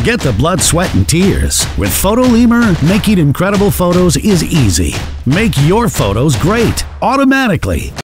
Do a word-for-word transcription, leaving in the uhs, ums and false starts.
Forget the blood, sweat, and tears. With Photolemur, making incredible photos is easy. Make your photos great, automatically.